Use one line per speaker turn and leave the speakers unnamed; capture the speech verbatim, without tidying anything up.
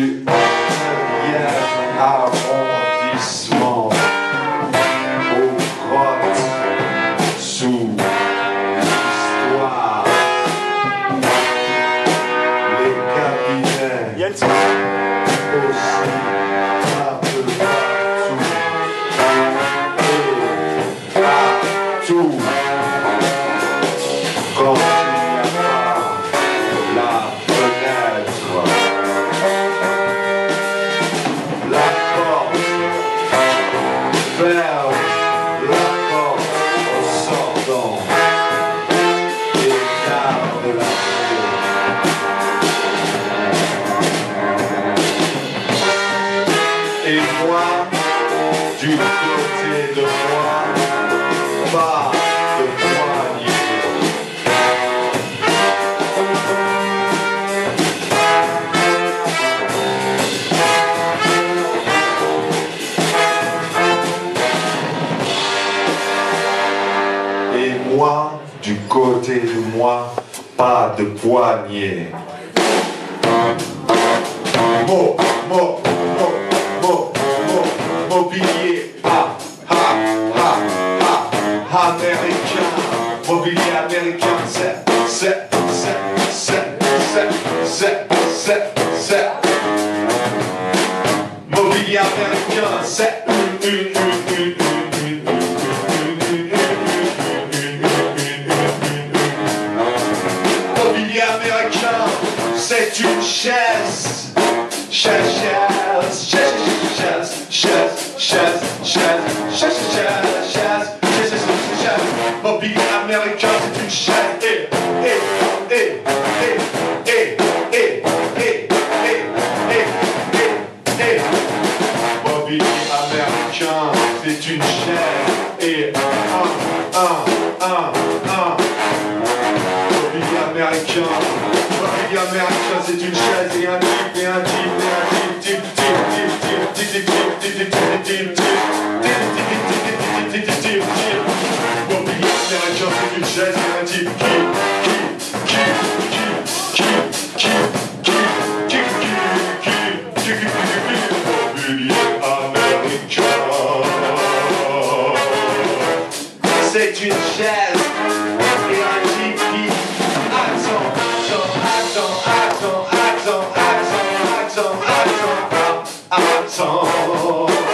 du onzième arrondissement aux grottes sous l'histoire, les cabinets aussi un peu partout et partout quand il n'y a pas la fenêtre, la porte, ferme la porte en sortant et garde la clé. Et moi, du côté de moi, pas de poignée. Et moi, du côté de moi, pas de poignée. Mo, mo, mo, mo, mo, mobilier, ah, ah, ah, ah, américain, mobilier américain, c'est, c'est, c'est, c'est, c'est, c'est, c'est, c'est, mobilier américain, c'est une, une, une, une, une, mobilier américain, c'est une chaise, chaise, chaise, chaise, chaise, chaise, chaise, chaise, chaise, chaise, chaise, chaise, mobilier américain, c'est une chaise, et, et, et, et, et, et, et, et, et, et, mobilier américain, c'est une chaise, et un, un, un, un, mobilier américain, mobilier américain, c'est une chaise et un type, et un type, et un type, type, type, type, type, type, type, type, type, type, type, type, type, mobilier américain, c'est une chaise et un type qui, qui, qui, qui, qui, qui, qui, qui, qui, qui, mobilier américain, c'est une chaise et un type qui attend, attend, attend, attend, attend, attend, attend, attend, attend.